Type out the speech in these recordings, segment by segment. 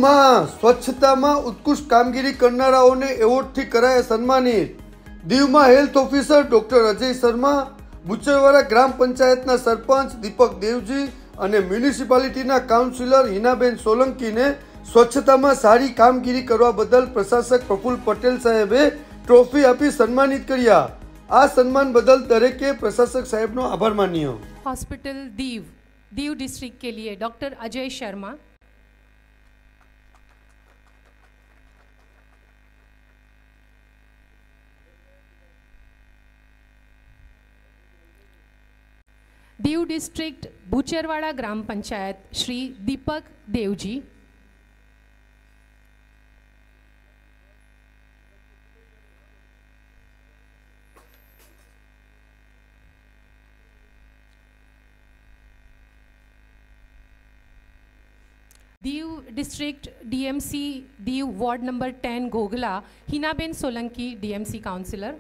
દીવમાં સ્વચ્છતામાં ઉત્કૃષ્ટ કામગીરી કરનારાઓને એવોર્ડથી કરાયા સન્માનિત। દીવમાં health officer doctor Ajay Sharma, Bucharwada ગ્રામ પંચાયતના સરપંચ દીપક દેવજી અને મ્યુનિસિપાલિટીના કાઉન્સિલર હિનાબેન સોલંકીને સ્વચ્છતામાં સારી કામગીરી કરવા બદલ પ્રશાસક પ્રફુલ્લ પટેલ સાહેબે ટ્રોફી આપી સન્માનિત કર્યા। આ સન્માન બદલ દરેકે પ્રશાસક સાહેબનો આભાર માન્યો। हॉस्पिटल दीव डिस्ट्रिक्ट के लिए डॉक्टर अजय शर्मा। दीव डिस्ट्रिक्ट बूचरवाड़ा ग्राम panchayat Shri Deepak Devji. Diu district DMC Diu ward number 10 Ghoghla Hinaben Solanki DMC councillor.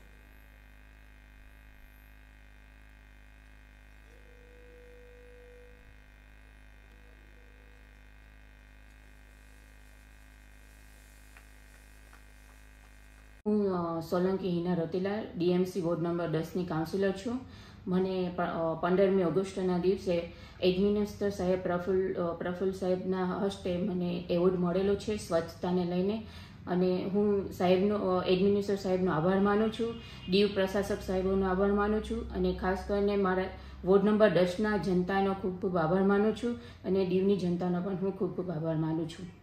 હું Solanki Hina Ratilal DMC ward number 10ની કાઉન્સિલર છું। મને 15મી ઓગસ્ટના દિવસે એડમિનિસ્ટર સાહેબ પ્રફુલ્લ સાહેબના હસ્તે મને એવોર્ડ મળેલો છે સ્વચ્છતાને લઈને, અને હું એડમિનિસ્ટર સાહેબનો આભાર માનું છું, દીવ પ્રશાસક સાહેબોનો આભાર માનું છું, અને ખાસ કરીને મારા વોર્ડ નંબર 10ના જનતાનો ખૂબ ખૂબ આભાર માનું છું, અને દીવની જનતાનો પણ હું ખૂબ ખૂબ આભાર માનું છું।